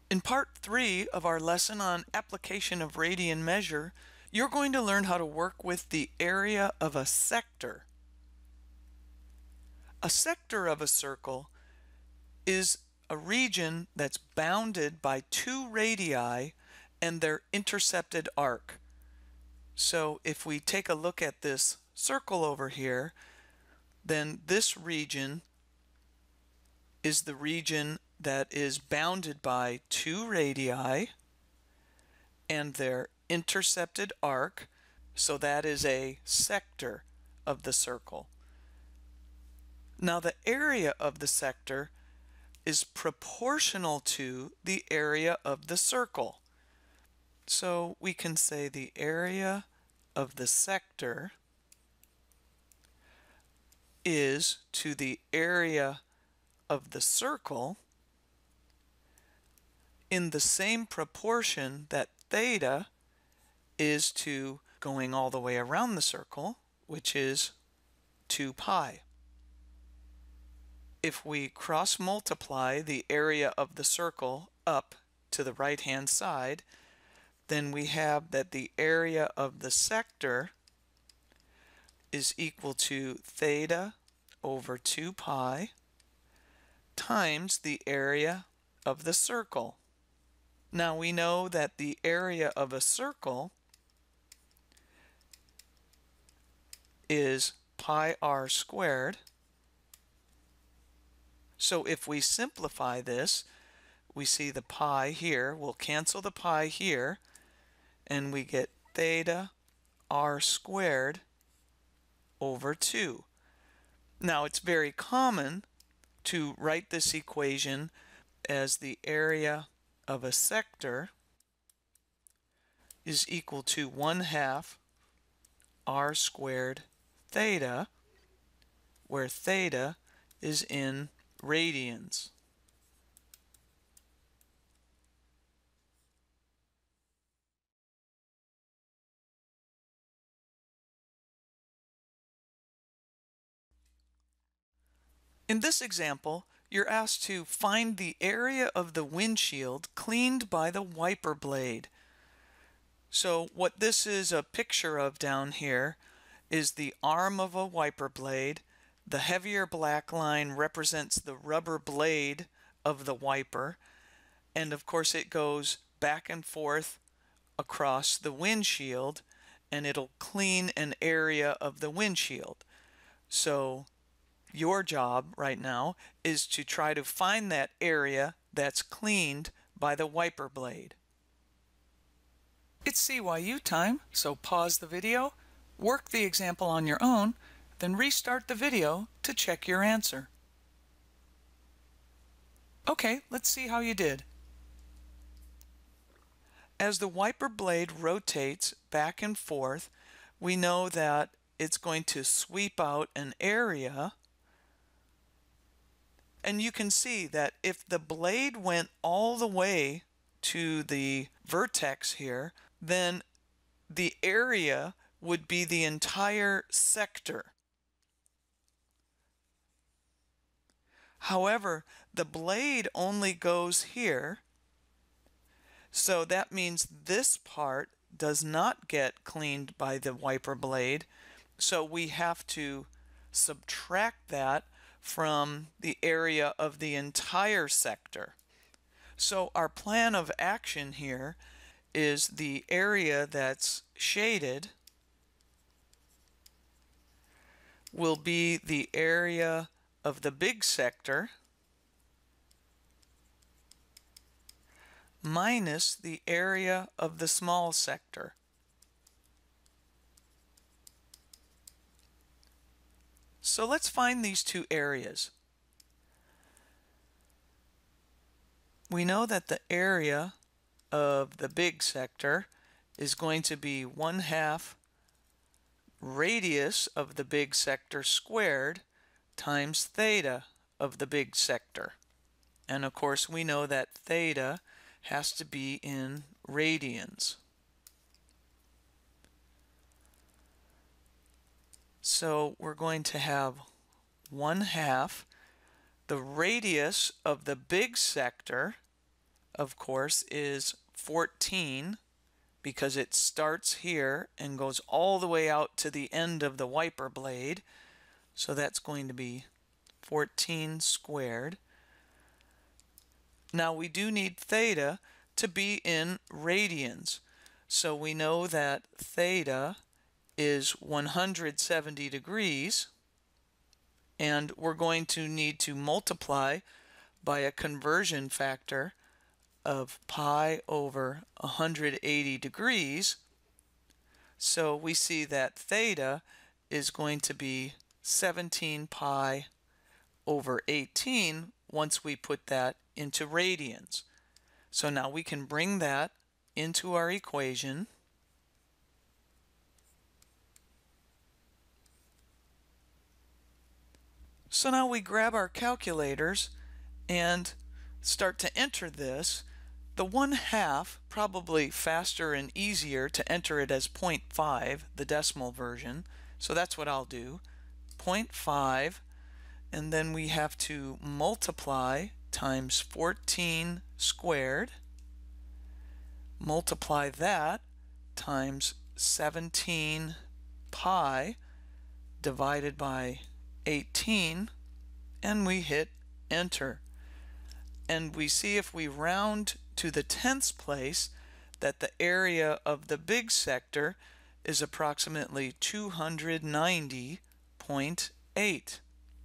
In part 3 of our lesson on application of radian measure, you're going to learn how to work with the area of a sector. A sector of a circle is a region that's bounded by two radii and their intercepted arc. So if we take a look at this circle over here, then this region is the region that is bounded by two radii and their intercepted arc, so that is a sector of the circle. Now the area of the sector is proportional to the area of the circle. So we can say the area of the sector is to the area of the circle in the same proportion that theta is to going all the way around the circle, which is 2 pi. If we cross multiply the area of the circle up to the right hand side, then we have that the area of the sector is equal to theta over 2 pi times the area of the circle. Now we know that the area of a circle is pi r squared. So if we simplify this, we see the pi here. We'll cancel the pi here, and we get theta r squared over 2. Now it's very common to write this equation as the area of a sector is equal to 1/2 r squared theta, where theta is in radians. In this example, you're asked to find the area of the windshield cleaned by the wiper blade. So what this is a picture of down here is the arm of a wiper blade. The heavier black line represents the rubber blade of the wiper, and of course it goes back and forth across the windshield, and it'll clean an area of the windshield. So your job right now is to try to find that area that's cleaned by the wiper blade. It's CYU time, so pause the video, work the example on your own, then restart the video to check your answer. Okay, let's see how you did. As the wiper blade rotates back and forth, we know that it's going to sweep out an area. And you can see that if the blade went all the way to the vertex here, then the area would be the entire sector. However, the blade only goes here, so that means this part does not get cleaned by the wiper blade, so we have to subtract that from the area of the entire sector. So our plan of action here is the area that's shaded will be the area of the big sector minus the area of the small sector. So let's find these two areas. We know that the area of the big sector is going to be 1/2 radius of the big sector squared times theta of the big sector. And of course we know that theta has to be in radians. So we're going to have 1/2 the radius of the big sector of course, is 14 because it starts here and goes all the way out to the end of the wiper blade. So that's going to be 14 squared. Now we do need theta to be in radians. So we know that theta is 170 degrees, and we're going to need to multiply by a conversion factor of pi over 180 degrees. So we see that theta is going to be 17 pi over 18 once we put that into radians. So now we can bring that into our equation. So now we grab our calculators and start to enter this. The 1/2, probably faster and easier to enter it as 0.5, the decimal version. So that's what I'll do. 0.5, and then we have to multiply times 14 squared. Multiply that times 17 pi divided by 18, and we hit enter. And we see if we round to the 10th place that the area of the big sector is approximately 290.8.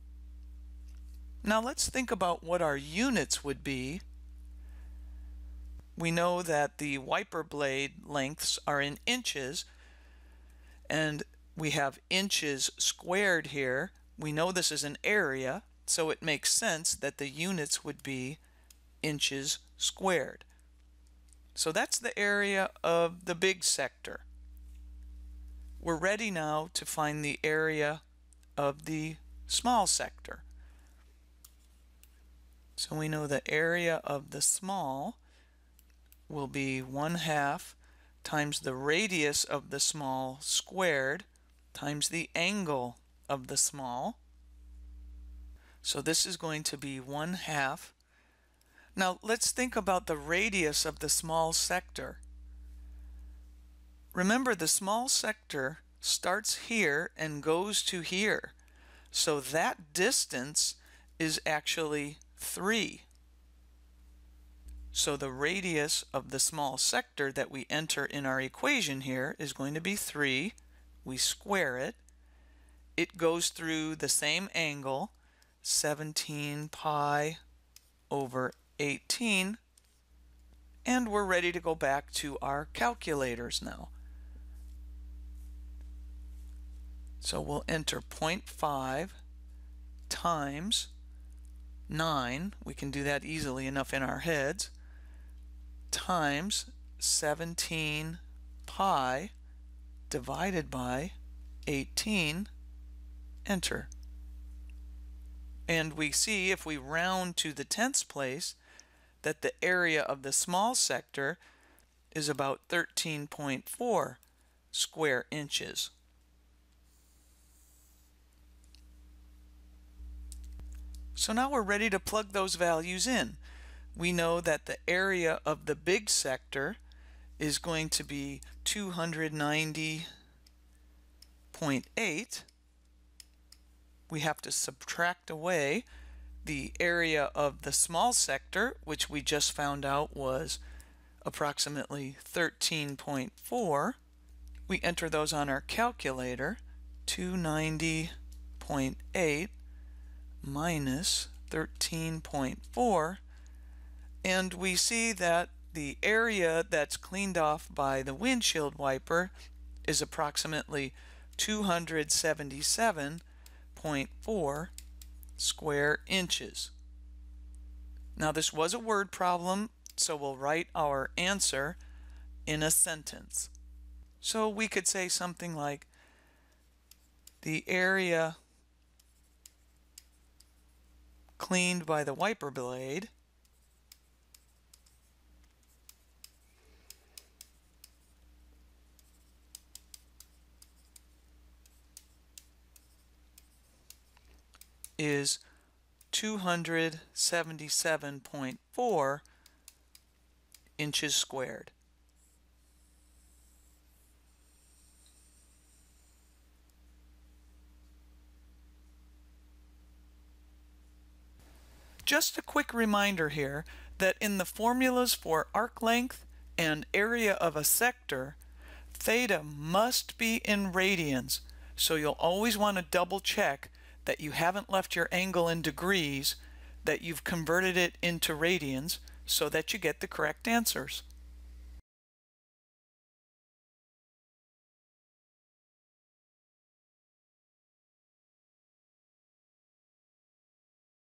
Now let's think about what our units would be. We know that the wiper blade lengths are in inches, and we have inches squared here. We know this is an area, so it makes sense that the units would be inches squared. So that's the area of the big sector. We're ready now to find the area of the small sector. So we know the area of the small will be 1/2 times the radius of the small squared times the angle of the small. So this is going to be 1/2. Now let's think about the radius of the small sector. Remember, the small sector starts here and goes to here. So that distance is actually 3. So the radius of the small sector that we enter in our equation here is going to be 3. We square it. It goes through the same angle, 17 pi over 18, and we're ready to go back to our calculators now. So we'll enter 0.5 times 9, we can do that easily enough in our heads, times 17 pi divided by 18, enter. And we see if we round to the 10th place that the area of the small sector is about 13.4 square inches. So now we're ready to plug those values in. We know that the area of the big sector is going to be 290.8. We have to subtract away the area of the small sector, which we just found out was approximately 13.4. We enter those on our calculator. 290.8 minus 13.4, and we see that the area that's cleaned off by the windshield wiper is approximately 277.4 square inches. Now this was a word problem, so we'll write our answer in a sentence. So we could say something like, the area cleaned by the wiper blade is 277.4 inches squared. Just a quick reminder here that in the formulas for arc length and area of a sector, theta must be in radians, so you'll always want to double check that you haven't left your angle in degrees, that you've converted it into radians so that you get the correct answers.